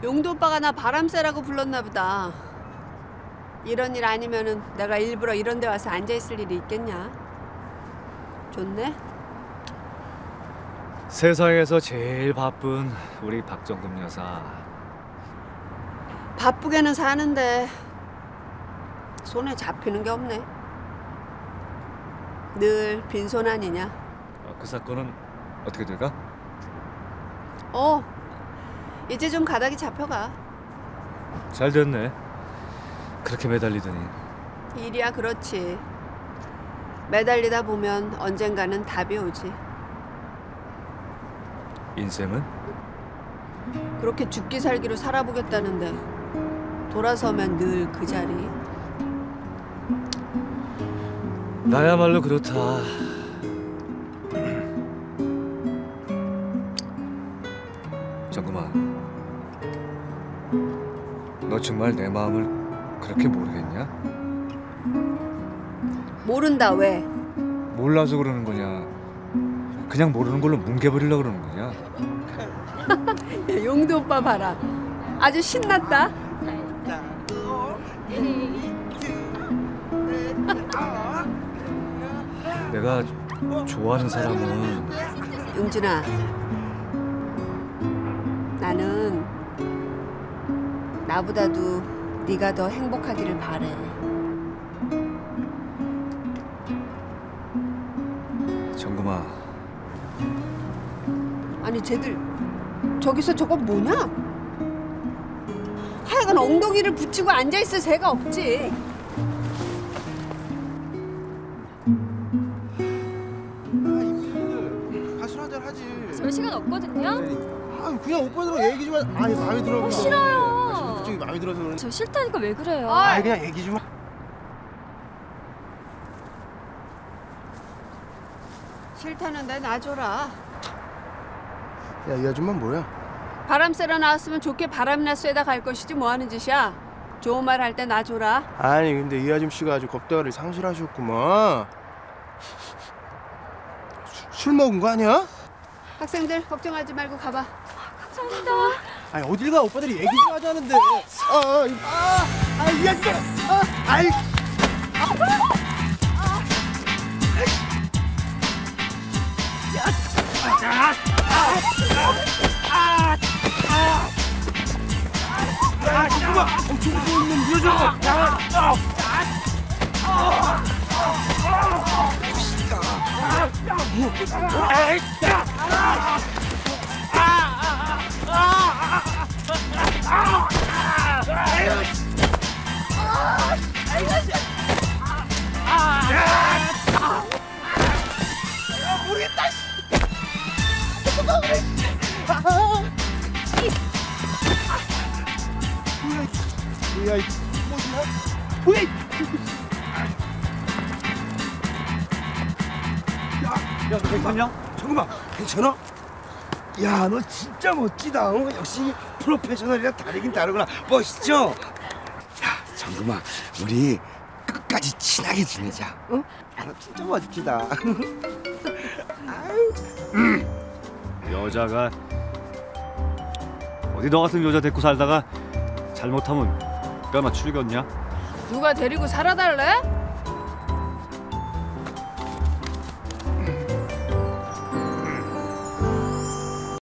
용도 오빠가 나 바람쐬라고 불렀나 보다. 이런 일 아니면은 내가 일부러 이런 데 와서 앉아있을 일이 있겠냐? 좋네? 세상에서 제일 바쁜 우리 박정금 여사. 바쁘게는 사는데 손에 잡히는 게 없네. 늘 빈손 아니냐? 그 사건은 어떻게 돼가? 이제 좀 가닥이 잡혀가. 잘 됐네. 그렇게 매달리더니. 일이야 그렇지. 매달리다 보면 언젠가는 답이 오지. 인생은? 그렇게 죽기 살기로 살아보겠다는데 돌아서면 늘 그 자리. 나야말로 그렇다. 정금아, 너 정말 내 마음을 그렇게 모르겠냐? 모른다 왜? 몰라서 그러는 거냐? 그냥 모르는 걸로 뭉개버리려고 그러는 거냐? 야, 용도 오빠 봐라. 아주 신났다. 내가 좋아하는 사람은 용준아, 나는 나보다도 네가 더 행복하기를 바래. 정금아, 아니 쟤들 저기서 저거 뭐냐? 하여간 엉덩이를 붙이고 앉아있을 새가 없지. 가술 한잔 하지. 저 시간 없거든요. 아 그냥 오빠들하고 얘기 좀 하. 아니 마음에 들어. 싫어요. 솔직히 마음에 들어서 그러는. 저 싫다니까 왜 그래요? 아 그냥 얘기 좀. 싫다는데 놔줘라. 야 이 아줌마 뭐야? 바람 쐬러 나왔으면 좋게 바람이나 쐬다 갈 것이지 뭐 하는 짓이야. 좋은 말 할 때 놔줘라. 아니 근데 이 아줌씨가 아주 겁대가리 상실하셨구만. 술 먹은 거 아니야? 학생들 걱정하지 말고 가봐. 감사합니다. 아니 어딜 가 오빠들이 얘기 좀 하자는데. 이 아줌마. 아이. 정말 엄청 무서운 놈 물어줘. 뭐야 이 뭐야? 야, 너 괜찮냐? 정금아 괜찮아? 야 너 진짜 멋지다. 역시 프로페셔널이랑 다르긴 다르구나. 멋있죠? 야 정금아 우리 끝까지 친하게 지내자. 응? 야, 너 진짜 멋지다. 여자가 어디 너 같은 여자 데리고 살다가 잘못하면 뼈나 출겠냐? 누가 데리고 살아달래?